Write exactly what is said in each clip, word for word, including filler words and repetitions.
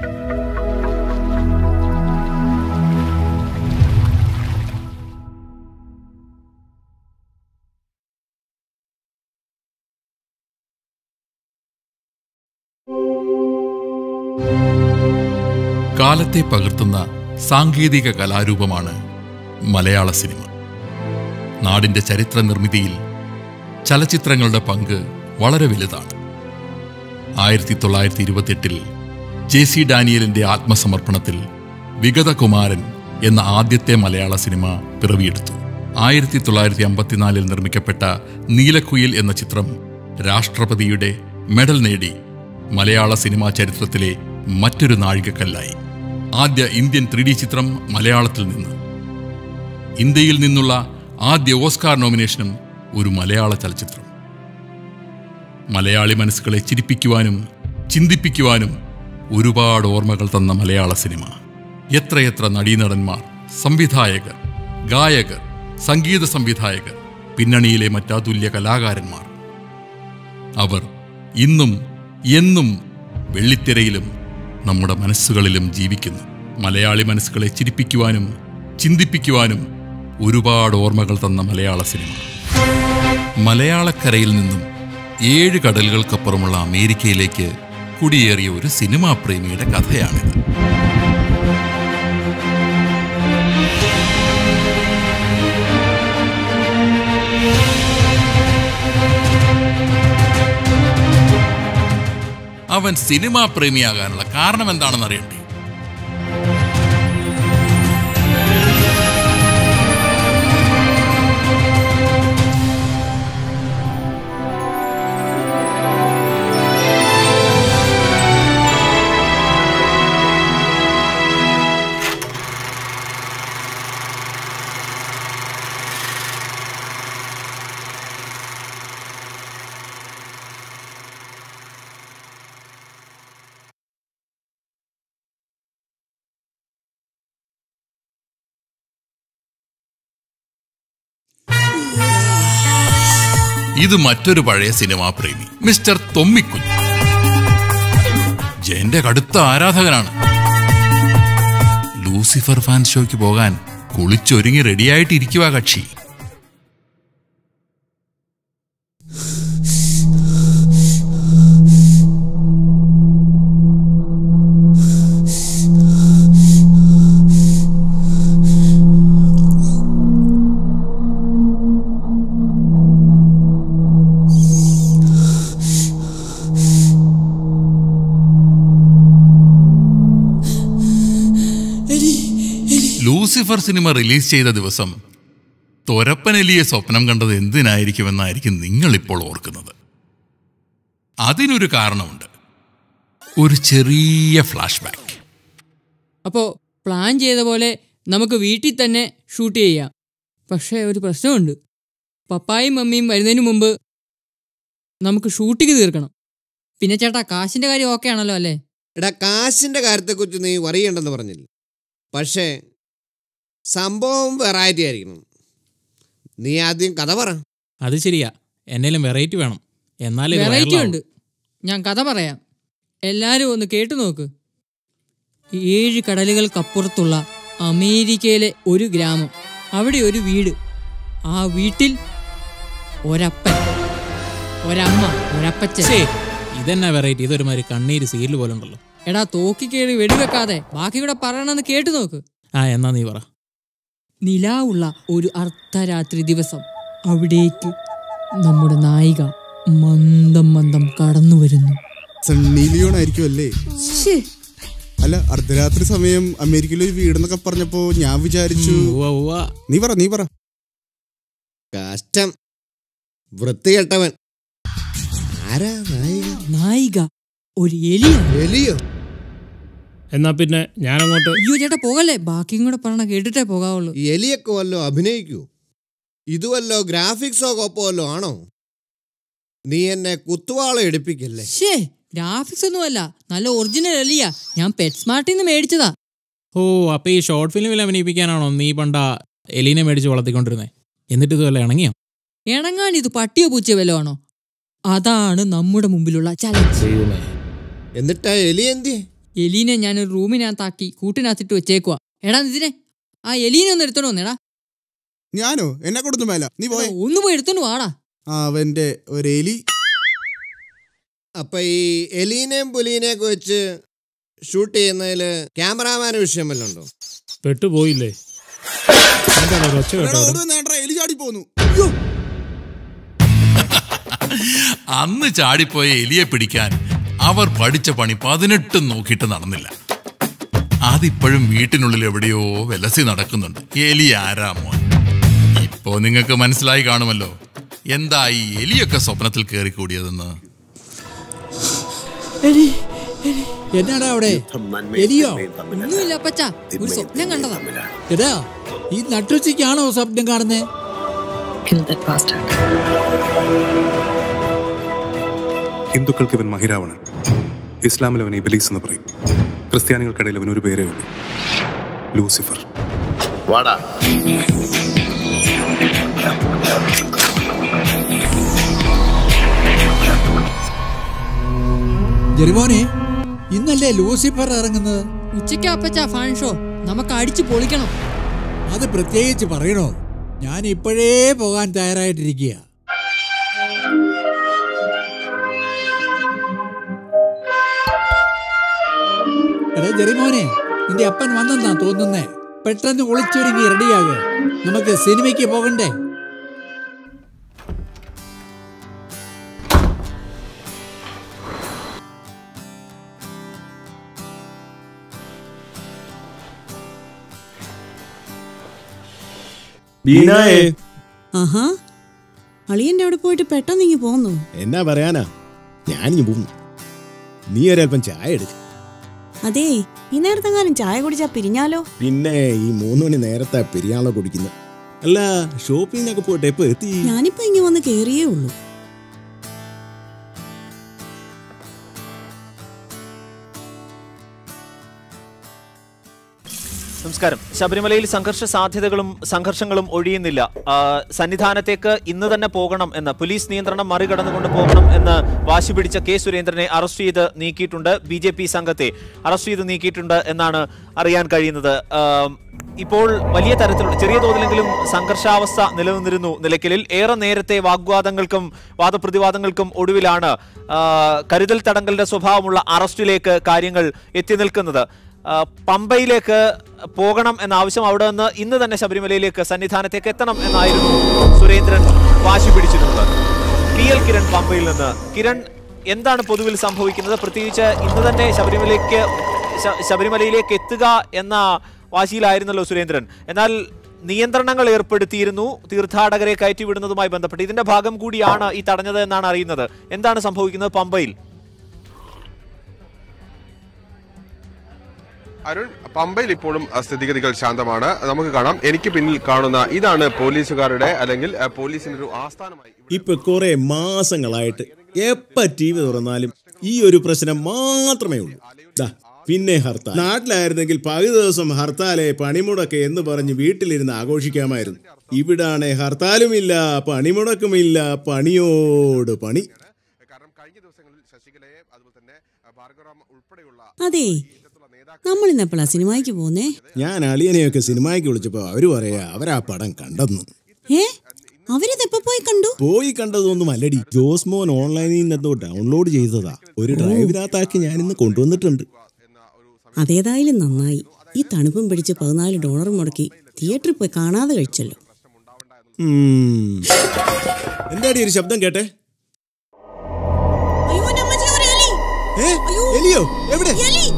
കാലത്തെ പകർത്തുന്ന സാങ്കേതിക കലാരൂപമാണ് മലയാള സിനിമ. നാടിന്റെ ചരിത്ര നിർമ്മിതിയിൽ ചലച്ചിത്രങ്ങളുടെ പങ്ക് വളരെ വലുതാണ്. ആയിരത്തി തൊള്ളായിരത്തി ഇരുപത്തിയെട്ടിൽ ജെ സി ഡാനിയലിന്റെ ആത്മസമർപ്പണത്തിൽ വിഗതകുമാരൻ എന്ന ആദ്യത്തെ മലയാള സിനിമ പിറവിയെടുത്തു. ആയിരത്തി തൊള്ളായിരത്തി അമ്പത്തിനാലിൽ നിർമ്മിക്കപ്പെട്ട നീലക്കുയിൽ എന്ന ചിത്രം രാഷ്ട്രപതിയുടെ മെഡൽ നേടി മലയാള സിനിമാ ചരിത്രത്തിലെ മറ്റൊരു നാഴികക്കല്ലായി. ആദ്യ ഇന്ത്യൻ ത്രീ ഡി ചിത്രം മലയാളത്തിൽ നിന്ന്. ഇന്ത്യയിൽ നിന്നുള്ള ആദ്യ ഓസ്കാർ നോമിനേഷനും ഒരു മലയാള ചലച്ചിത്രം. മലയാളി മനസ്സുകളെ ചിരിപ്പിക്കുവാനും ചിന്തിപ്പിക്കുവാനും ഒരുപാട് ഓർമ്മകൾ തന്ന മലയാള സിനിമ. എത്രയെത്ര നടീനടന്മാർ, സംവിധായകർ, ഗായകർ, സംഗീത സംവിധായകർ, പിന്നണിയിലെ മറ്റാതുല്യ കലാകാരന്മാർ. അവർ ഇന്നും എന്നും വെള്ളിത്തിരയിലും നമ്മുടെ മനസ്സുകളിലും ജീവിക്കുന്നു. മലയാളി മനസ്സുകളെ ചിരിപ്പിക്കുവാനും ചിന്തിപ്പിക്കുവാനും ഒരുപാട് ഓർമ്മകൾ തന്ന മലയാള സിനിമ. മലയാളക്കരയിൽ നിന്നും ഏഴ് കടലുകൾക്കപ്പുറമുള്ള അമേരിക്കയിലേക്ക് കുടിയേറിയ ഒരു സിനിമാ പ്രേമിയുടെ കഥയാണിത്. അവൻ സിനിമാ പ്രേമിയാകാനുള്ള കാരണം എന്താണെന്ന് അറിയണ്ടേ? ഇത് മറ്റൊരു പഴയ സിനിമാ പ്രേമി, മിസ്റ്റർ തൊമ്മിക്കുഞ്ഞ്. ജയന്റെ കടുത്ത ആരാധകനാണ്. ലൂസിഫർ ഫാൻ ഷോയ്ക്ക് പോകാൻ കുളിച്ചൊരുങ്ങി റെഡിയായിട്ടിരിക്കുക കക്ഷി. ലൂസിഫർ സിനിമ റിലീസ് ചെയ്ത ദിവസം തൊരപ്പനെലിയെ സ്വപ്നം കണ്ടത് എന്തിനായിരിക്കുമെന്നായിരിക്കും നിങ്ങളിപ്പോൾ ഓർക്കുന്നത്. അതിനൊരു കാരണമുണ്ട്, ഒരു ചെറിയ ഫ്ലാഷ് ബാക്ക്. അപ്പോൾ പ്ലാൻ ചെയ്ത പോലെ നമുക്ക് വീട്ടിൽ തന്നെ ഷൂട്ട് ചെയ്യാം. പക്ഷേ ഒരു പ്രശ്നമുണ്ട്. പപ്പായും മമ്മിയും വരുന്നതിന് മുമ്പ് നമുക്ക് ഷൂട്ടിങ് തീർക്കണം. പിന്നെ ചേട്ടാ, കാശിൻ്റെ കാര്യം ഓക്കെ ആണല്ലോ അല്ലേ? എടാ, കാശിൻ്റെ കാര്യത്തെക്കുറിച്ച് നീ വറിയണ്ടെന്ന് പറഞ്ഞില്ല. പക്ഷേ സംഭവം വെറൈറ്റി ആയിരിക്കണം. നീ ആദ്യം കഥ പറ. അത് ശരിയാ, എന്നേലും വെറൈറ്റി വേണം. എന്നാലും വെറൈറ്റി ഉണ്ട്. ഞാൻ കഥ പറയാം, എല്ലാവരും ഒന്ന് കേട്ടു നോക്ക്. ഏഴ് കടലുകൾക്കപ്പുറത്തുള്ള അമേരിക്കയിലെ ഒരു ഗ്രാമം, അവിടെ ഒരു വീട്. ആ വീട്ടിൽ ഒരപ്പൻ, ഒരമ്മ, ഒരപ്പച്ചൻ. ഇതെന്നാ വെറൈറ്റി? ഇതൊരുമാതിരി കണ്ണീര് സീരിയൽ പോലെ ഉണ്ടല്ലോ. എടാ, തോക്കി കയറി വെടിവെക്കാതെ ബാക്കി കൂടെ പറയണമെന്ന് കേട്ടു നോക്ക്. ആ, എന്നാ നീ പറ. നിലാവുള്ള ഒരു അർദ്ധരാത്രി ദിവസം അവിടേക്ക് നമ്മുടെ നായിക മന്ദം മന്ദം കടന്നു വരുന്നു. സണ്ണി ലിയോൺ ആയിരിക്കും അല്ലേ? അല്ല, അർദ്ധരാത്രി സമയം അമേരിക്കയിൽ ഒരു വീടെന്നൊക്കെ പറഞ്ഞപ്പോ ഞാൻ വിചാരിച്ചു. നീ പറ നീ പറ കഷ്ടം, വൃത്തികെട്ടവൻ. ആരാ നായിക? നായിക ഒരു എലിയോ? എലിയോ? എന്നാ പിന്നെ ഞാനങ്ങോട്ട്. അയ്യോ ചേട്ടാ, പോകല്ലേ, ബാക്കിയും കൂടെ പറഞ്ഞ കേട്ടിട്ടേ പോകാവുള്ളൂ. എലിയൊക്കെ വല്ലോ അഭിനയിക്കൂ? ഇതുവല്ലോ ഗ്രാഫിക്സോ കോപ്പോ വല്ലോ ആണോ? നീ എന്നെ കുത്തുവാള എടുപ്പിക്കല്ലേ? ശേ, ഗ്രാഫിക്സ് ഒന്നുമല്ല, നല്ല ഒറിജിനൽ എലിയാ. ഞാൻ പെറ്റ് സ്മാർട്ടിൽ നിന്ന് മേടിച്ചതാ. ഓ, അപ്പൊ ഈ ഷോർട്ട് ഫിലിമിൽ അഭിനയിപ്പിക്കാനാണോ നീ പണ്ട എലീനെ മേടിച്ച് വളർത്തിക്കൊണ്ടിരുന്നേ? എന്നിട്ട് ഇത് വല്ല ഇണങ്ങിയോ? ഇണങ്ങാൻ ഇത് പട്ടിയോ പൂച്ചയോ വല്ലോ ആണോ? അതാണ് നമ്മുടെ മുമ്പിലുള്ള ചലഞ്ച്. എന്നിട്ടാ എലി എന്തിയെ? എലീനെ ഞാനൊരു റൂമിനകത്താക്കി കൂട്ടിനകത്തിട്ട് വെച്ചേക്കുവാ. എടാ നിതിനെ, ആ എലീനെ ഒന്ന് എടുത്തോണ്ട് വന്നേടാ. ഞാനോ? എന്നെ കൊടുത്തു മേല, നീ പോയ. ഒന്ന് പോയി എടുത്തോണ്ട് വാടാ. അവന്റെ ഒരു എലി. അപ്പൊ ഈ എലീനെയും പുലീനെയൊക്കെ വെച്ച് ഷൂട്ട് ചെയ്യുന്നതില് ക്യാമറാമാന് വിഷയം വല്ലതും ഉണ്ടോ? പെട്ടുപോയില്ലേ? എലി ചാടി പോന്നു. അന്ന് ചാടിപ്പോയ എലിയെ പിടിക്കാൻ അവർ പഠിച്ച പണി പതിനെട്ടും നോക്കിയിട്ട് നടന്നില്ല. അതിപ്പോഴും വീട്ടിനുള്ളിൽ എവിടെയോ വിലസി നടക്കുന്നുണ്ട്. എലി ആരാ മോൻ? ഇപ്പോ നിങ്ങൾക്ക് മനസ്സിലായി കാണുമല്ലോ എന്താ ഈ എലിയൊക്കെ സ്വപ്നത്തിൽ കയറി കൂടിയതെന്ന്. എന്നാടാ അവിടെ? എലിയോ? ഒന്നുമില്ല അപ്പച്ചാ, ഒരു സ്വപ്നം കണ്ടതാ. എടാ, ഈ നട്ടുച്ചയ്ക്കാണോ സ്വപ്നം കാണുന്നേ? ഹിന്ദുക്കൾക്ക് ഇവൻ മഹിരാവണൻ, ഇസ്ലാമിൽ അവൻ ഇബ്ലീസ് എന്ന് പറയും, ക്രിസ്ത്യാനികൾക്കിടയിൽ അവൻ ഒരു പേരേ ഉള്ളൂ, ലൂസിഫർ. ജെറിമോനെ, ഇന്നല്ലേ ലൂസിഫർ ഇറങ്ങുന്നത്? ഉച്ചയ്ക്ക് അപ്പച്ചാ ഫാൻ ഷോ, നമുക്ക് അടിച്ചു പൊളിക്കണം. അത് പ്രത്യേകിച്ച് പറയണോ? ഞാൻ ഇപ്പോഴേ പോകാൻ തയ്യാറായിട്ടിരിക്കുക. എടാ ജെറിമോനെ, നിന്റെ അപ്പൻ വന്നെന്നാ തോന്നുന്നേ. പെട്ടെന്ന് ഒളിച്ചൊരുങ്ങി റെഡിയാകുക, നമുക്ക് സിനിമയ്ക്ക് പോകണ്ടേ? ആഹാ, അളിയന്റെ അവിടെ പോയിട്ട് പെട്ടെന്ന് ഇങ്ങ് പോന്നു. എന്നാ പറയാനാ, ഞാനിങ്ങ് പോന്നു. നീ ഒരൽപ്പം ചായ എടുക്ക. അതേ, ഈ നേരത്തെങ്ങാനും ചായ കുടിച്ചാ പിരിഞ്ഞാലോ? പിന്നെ ഈ മൂന്ന് മണി നേരത്തെ പിരിയാണല്ലോ കുടിക്കുന്നത്. അല്ല, ഷോപ്പിങ്ങിനൊക്കെ പോയിട്ട് എപ്പോ എത്തി? ഞാനിപ്പോ ഇങ്ങ് വന്ന് കേറിയേ ഉള്ളൂ. നമസ്കാരം. ശബരിമലയിൽ സംഘർഷ സാധ്യതകളും സംഘർഷങ്ങളും ഒഴിയുന്നില്ല. സന്നിധാനത്തേക്ക് ഇന്ന് തന്നെ പോകണം എന്ന്, പോലീസ് നിയന്ത്രണം മറികടന്നുകൊണ്ട് പോകണം എന്ന് വാശി പിടിച്ച കെ സുരേന്ദ്രനെ അറസ്റ്റ് ചെയ്ത് നീക്കിയിട്ടുണ്ട്. ബി ജെ പി സംഘത്തെ അറസ്റ്റ് ചെയ്ത് നീക്കിയിട്ടുണ്ട് എന്നാണ് അറിയാൻ കഴിയുന്നത്. ഇപ്പോൾ വലിയ തരത്തിലുള്ള ചെറിയ തോതിലെങ്കിലും സംഘർഷാവസ്ഥ നിലനിന്നിരുന്നു നിലയ്ക്കലിൽ. ഏറെ നേരത്തെ വാഗ്വാദങ്ങൾക്കും വാദപ്രതിവാദങ്ങൾക്കും ഒടുവിലാണ് കരുതൽ തടങ്കലിന്റെ സ്വഭാവമുള്ള അറസ്റ്റിലേക്ക് കാര്യങ്ങൾ എത്തി നിൽക്കുന്നത്. പമ്പയിലേക്ക് പോകണം എന്ന ആവശ്യം അവിടെ നിന്ന് ഇന്ന് തന്നെ ശബരിമലയിലേക്ക് സന്നിധാനത്തേക്ക് എത്തണം എന്നായിരുന്നു സുരേന്ദ്രൻ വാശി പിടിച്ചിരുന്നത്. ടി എൽ കിരൺ പമ്പയിൽ നിന്ന്. കിരൺ, എന്താണ് പൊതുവിൽ സംഭവിക്കുന്നത്? പ്രത്യേകിച്ച് ഇന്ന് തന്നെ ശബരിമലയ്ക്ക് ശബരിമലയിലേക്ക് എത്തുക എന്ന വാശിയിലായിരുന്നല്ലോ സുരേന്ദ്രൻ. എന്നാൽ നിയന്ത്രണങ്ങൾ ഏർപ്പെടുത്തിയിരുന്നു തീർത്ഥാടകരെ കയറ്റിവിടുന്നതുമായി ബന്ധപ്പെട്ട്. ഇതിന്റെ ഭാഗം കൂടിയാണ് ഈ തടഞ്ഞത് എന്നാണ് അറിയുന്നത്. എന്താണ് സംഭവിക്കുന്നത് പമ്പയിൽ? അരുൺ, പമ്പയിൽ ഇപ്പോഴും സ്ഥിതിഗതികൾ ശാന്തമാണ്. നമുക്ക് കാണാം, എനിക്ക് പിന്നിൽ കാണുന്ന ഇതാണ് പോലീസുകാരുടെ അല്ലെങ്കിൽ പോലീസിന്റെ ഒരു ആസ്ഥാനമായി. ഇപ്പൊ കുറെ മാസങ്ങളായിട്ട് എപ്പ ടി വി തുറന്നാലും ഈ ഒരു പ്രശ്നം മാത്രമേ ഉള്ളൂ. പിന്നെ ഹർത്താൽ. നാട്ടിലായിരുന്നെങ്കിൽ പകുതി ദിവസം ഹർത്താലെ പണിമുടക്ക് എന്ന് പറഞ്ഞ് വീട്ടിലിരുന്ന് ആഘോഷിക്കാമായിരുന്നു. ഇവിടാണ് ഹർത്താലുമില്ല, പണിമുടക്കുമില്ല, പണിയോട് പണി. അതെ, നമ്മൾ ഇന്നെപ്പോഴാ സിനിമയ്ക്ക് പോന്നേ? ഞാൻ അളിയനെയൊക്കെ സിനിമയ്ക്ക് വിളിച്ചപ്പോ അവര് പറയാ അവരാ പടം കണ്ടെന്നു. ഏ, അവരിതെപ്പോ പോയി കണ്ടു? പോയി കണ്ടതൊന്നും അല്ലടി, ജോസ്മോൻ ഓൺലൈനിൽ നിന്ന് ഡൗൺലോഡ് ചെയ്തതാ. ഒരു ഡ്രൈവിനകത്താക്കി ഞാൻ ഇന്ന് കൊണ്ടുവന്നിട്ടുണ്ട്. അതേതായാലും നന്നായി. ഈ തണുപ്പും പിടിച്ച് പതിനാല് ഡോളർ മുടക്കി തിയേറ്ററിൽ പോയി കാണാതെ കഴിച്ചല്ലോ. എന്താടി ഒരു ശബ്ദം കേട്ടെ? എലിയോ? എവിടെ?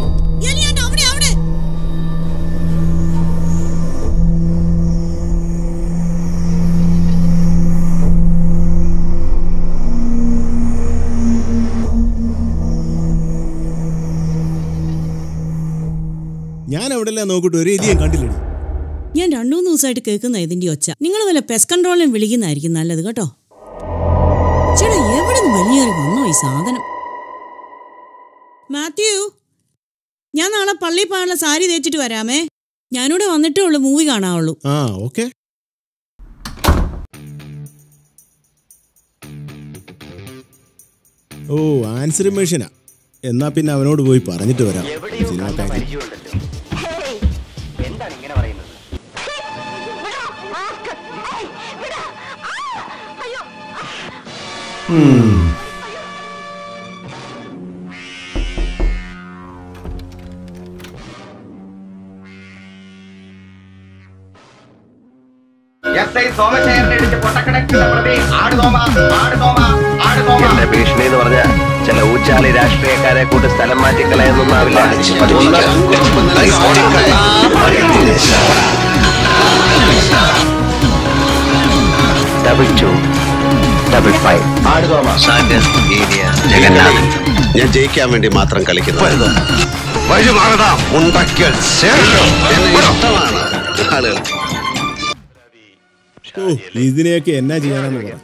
ഞാൻ അവിടെ എല്ലാം നോക്കിട്ട് ഒരു എലിയും കണ്ടില്ലടി. ഞാൻ രണ്ടു മൂന്ന് ദിവസമായിട്ട് കേൾക്കുന്ന ഇതിന്റെ ഒച്ച. നിങ്ങൾ വല്ല പെസ്റ്റ് കൺട്രോളിനും വിളിക്കുന്നതായിരിക്കും നല്ലത് കേട്ടോ. ചേട്ടാ, എവിടെ നിന്ന് വലിയേറി വന്നോ ഈ സാധനം? മാത്യു, ഞാൻ നാളെ പള്ളി പോകാനുള്ള സാരി തേച്ചിട്ട് വരാമേ. ഞാനിവിടെ വന്നിട്ടേ ഉള്ളൂ മൂവി കാണാവുള്ളൂ. ആ ഓക്കെ. ഓ, ആൻസറിംഗ് മെഷീനാ. എന്നാ പിന്നെ അവനോട് പോയി പറഞ്ഞിട്ട് വരാം സിനിമ കാര്യം. എന്റെ ഭീഷണി എന്ന് പറഞ്ഞ ചില ഊച്ചാളി രാഷ്ട്രീയക്കാരെ കൂട്ട് സ്ഥലം മാറ്റിക്കളയെന്നൊന്നാവില്ല. Double two double five Jagannathan. ഞാൻ ജയിക്കാൻ വേണ്ടി മാത്രം കളിക്കുന്നത് ഇഷ്ടമാണ് ആളുകൾ. ഓ ഇതിനെയൊക്കെ എന്നാ ചെയ്യാനെന്ന് പറയാം.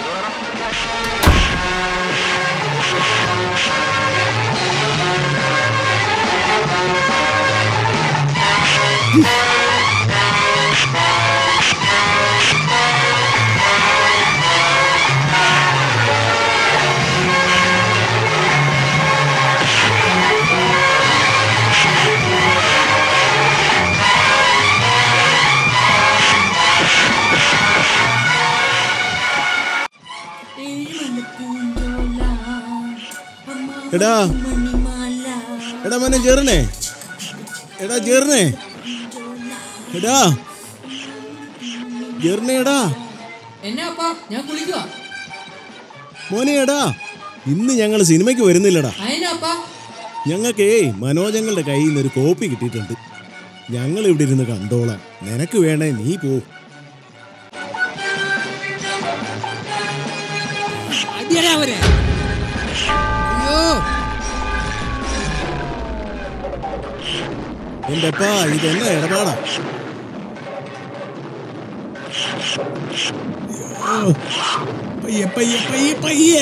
എടാ എടാ മോനെ ചേർന്നേ എടാ ചേർന്നേ എടാ ചേർന്നേ എടാ ഞാൻ കുളിക്കുക മോനെ എടാ ഇന്ന് ഞങ്ങൾ സിനിമയ്ക്ക് വരുന്നില്ലടാ. അതിനാപ്പാ ഞങ്ങൾക്കേ മനോജങ്ങളുടെ കയ്യിൽ നിന്ന് ഒരു കോപ്പി കിട്ടിയിട്ടുണ്ട്. ഞങ്ങൾ ഇവിടെ ഇരുന്ന് കണ്ടോളാം. നിനക്ക് വേണേ നീ പോ. എന്റെ അപ്പാ ഇതെന്നാ ഇടപാടാ? പയ്യെ പയ്യെ പയ്യെ പയ്യെ.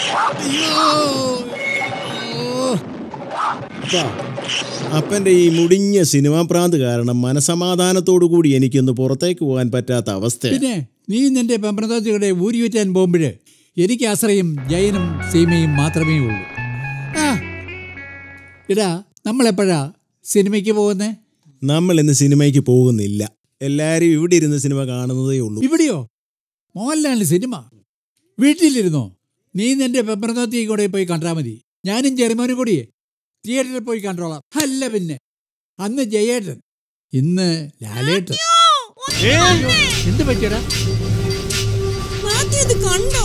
അപ്പന്റെ ഈ മുടിഞ്ഞ സിനിമാ പ്രാന്ത് കാരണം മനസമാധാനത്തോടു കൂടി എനിക്കൊന്ന് പുറത്തേക്ക് പോകാൻ പറ്റാത്ത അവസ്ഥ. പിന്നെ നീ നിന്റെ പെമ്പറത്തോത്തിയുടെ ഊരി വെറ്റാൻ പോകുമ്പോഴ് എനിക്ക് ആശ്രയം ജയനും സീമയും മാത്രമേ ഉള്ളൂ. ആ ഇടാ നമ്മളെപ്പോഴാ സിനിമയ്ക്ക് പോകുന്നേ? നമ്മൾ ഇന്ന് സിനിമയ്ക്ക് പോകുന്നില്ല. എല്ലാരും ഇവിടെ ഇരുന്ന് സിനിമ കാണുന്നതേ ഉള്ളൂ. ഇവിടെയോ? മോഹൻലാലിന് സിനിമ വീട്ടിലിരുന്നോ? നീ നിന്റെ പെമ്പറത്തോത്തിയെ കൂടെ പോയി കണ്ടാൽ മതി. ഞാനും ജെറിമോനും കൂടിയേ തിയേറ്ററിൽ പോയി കണ്ടോളാം. അല്ല പിന്നെ അന്ന് ജയേട്ടൻ, ഇന്ന് ലാലേട്ടൻ. എന്ത് പറ്റിയടാ? കണ്ടോ?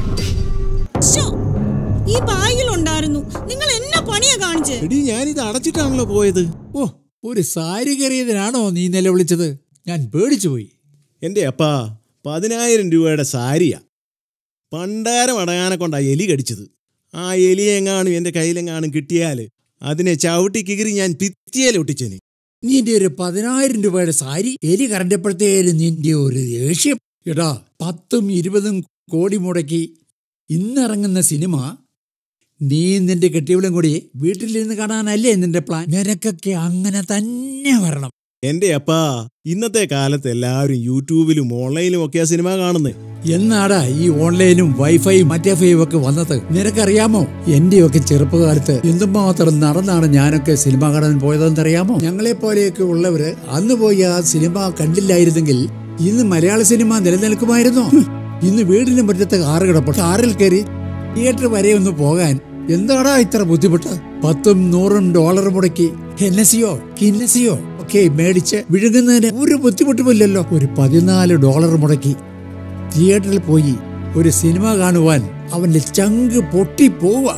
ഈ ബാഗിലുണ്ടായിരുന്നു. നിങ്ങൾ എന്നാ പണിയാ കാണിച്ചേ? ഞാനിത് അടച്ചിട്ടാണല്ലോ പോയത്. ഓ ഒരു സാരി കയറിയതിനാണോ നീ നിലവിളിച്ചത്? ഞാൻ പേടിച്ചു പോയി. എന്റെ അപ്പാ പതിനായിരം രൂപയുടെ സാരിയാ. പണ്ടാരം അടയാനെ കൊണ്ടാ എലി കടിച്ചത്. ആ എലിയെ എങ്ങാനും എന്റെ കയ്യിലെങ്ങാനും കിട്ടിയാല് അതിനെ ചവിട്ടി കികറി ഞാൻ ഭിത്തിയിലൊട്ടിച്ചേനെ. നിന്റെ ഒരു പതിനായിരം രൂപയുടെ സാരി എലി കറണ്ടപ്പോഴത്തേലും നിന്റെ ഒരു ദേഷ്യം. എടാ പത്തും ഇരുപതും കോടി മുടക്കി ഇന്നിറങ്ങുന്ന സിനിമ നീ നിന്റെ കെട്ടിയവളും കൂടി വീട്ടിലിരുന്ന് കാണാനല്ലേ നിന്റെ പ്ലാൻ? നിനക്കൊക്കെ അങ്ങനെ തന്നെ വരണം. എന്റെ അപ്പാ ഇന്നത്തെ കാലത്ത് എല്ലാവരും യൂട്യൂബിലും ഓൺലൈനിലും ഒക്കെയാ സിനിമ കാണുന്നത്. എന്നാടാ ഈ ഓൺലൈനും വൈഫൈയും മറ്റേ ഫൈയും ഒക്കെ വന്നത്? നിനക്കറിയാമോ? എന്റെയൊക്കെ ചെറുപ്പകാലത്ത് എന്തുമാത്രം നടന്നാണ് ഞാനൊക്കെ സിനിമ കാണാൻ പോയതെന്നറിയാമോ? ഞങ്ങളെ പോലെയൊക്കെ ഉള്ളവര് അന്ന് പോയി ആ സിനിമ കണ്ടില്ലായിരുന്നെങ്കിൽ ഇന്ന് മലയാള സിനിമ നിലനിൽക്കുമായിരുന്നോ? ഇന്ന് വീടിന് മുറ്റത്ത് കാറ് കിടപ്പുണ്ട്. കാറിൽ കയറി തിയേറ്റർ വരെ ഒന്ന് പോകാൻ എന്താടാ ഇത്ര ബുദ്ധിമുട്ട്? പത്തും നൂറും ഡോളർ മുടക്കി ഹെന്നസിയോ കിന്നസിയോ ഒക്കെ മേടിച്ച് വിഴുങ്ങുന്നതിന് ഒരു ബുദ്ധിമുട്ടുമില്ലല്ലോ. ഒരു പതിനാല് ഡോളർ മുടക്കി തിയേറ്ററിൽ പോയി ഒരു സിനിമ കാണുവാൻ അവന്റെ ചങ്ക് പൊട്ടിപ്പോവാ.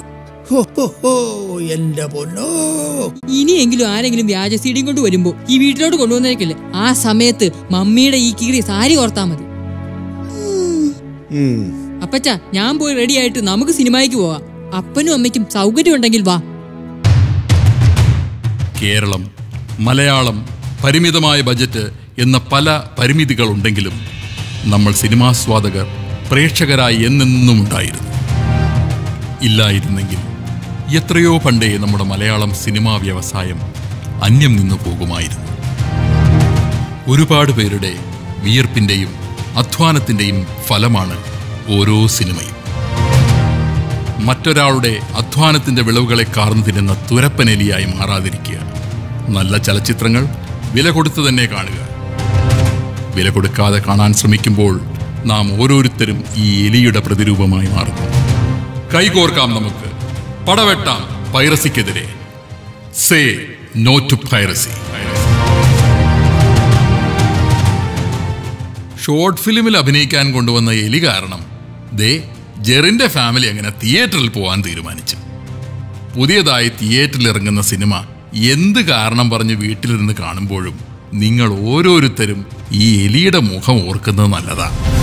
എന്റെ പൊന്നോ. ഇനിയെങ്കിലും ആരെങ്കിലും വ്യാജ സീഡിയും കൊണ്ട് വരുമ്പോ ഈ വീട്ടിലോട്ട് കൊണ്ടുവന്നേക്കില്ലേ, ആ സമയത്ത് മമ്മിയുടെ ഈ കീറി സാരി ഓർത്താ മതി. അപ്പച്ച ഞാൻ പോയി റെഡി ആയിട്ട് നമുക്ക് സിനിമയ്ക്ക് പോവാം. അപ്പനും അമ്മയ്ക്കും സൗകര്യം ഉണ്ടെങ്കിൽ വാ. കേരളം, മലയാളം, പരിമിതമായ ബജറ്റ് എന്ന പല പരിമിതികളുണ്ടെങ്കിലും നമ്മൾ സിനിമാസ്വാദകർ പ്രേക്ഷകരായി എന്നെന്നും ഉണ്ടായിരുന്നു. ഇല്ലായിരുന്നെങ്കിൽ എത്രയോ പണ്ടേ നമ്മുടെ മലയാളം സിനിമാ വ്യവസായം അന്യം നിന്നു പോകുമായിരുന്നു. ഒരുപാട് പേരുടെ വിയർപ്പിൻ്റെയും അധ്വാനത്തിൻ്റെയും ഫലമാണ് ഓരോ സിനിമയും. മറ്റൊരാളുടെ അധ്വാനത്തിന്റെ വിളവുകളെ കാർന്നു തിന്നുന്ന തുരപ്പനെലിയായി മാറാതിരിക്കുക. നല്ല ചലച്ചിത്രങ്ങൾ വില കൊടുത്തു തന്നെ കാണുക. വില കൊടുക്കാതെ കാണാൻ ശ്രമിക്കുമ്പോൾ നാം ഓരോരുത്തരും ഈ എലിയുടെ പ്രതിരൂപമായി മാറുന്നു. കൈകോർക്കാം നമുക്ക്, പടവെട്ടാം പൈറസിക്കെതിരെ. Say no to piracy. Short ഫിലിമിൽ അഭിനയിക്കാൻ കൊണ്ടുവന്ന എലി കാരണം ദേ ജെറിന്റെ ഫാമിലി അങ്ങനെ തിയേറ്ററിൽ പോകാൻ തീരുമാനിച്ചു. പുതിയതായി തിയേറ്ററിൽ ഇറങ്ങുന്ന സിനിമ എന്ത് കാരണം പറഞ്ഞ് വീട്ടിലിരുന്ന് കാണുമ്പോഴും നിങ്ങൾ ഓരോരുത്തരും ഈ എലിയുടെ മുഖം ഓർക്കുന്നത് നല്ലതാണ്.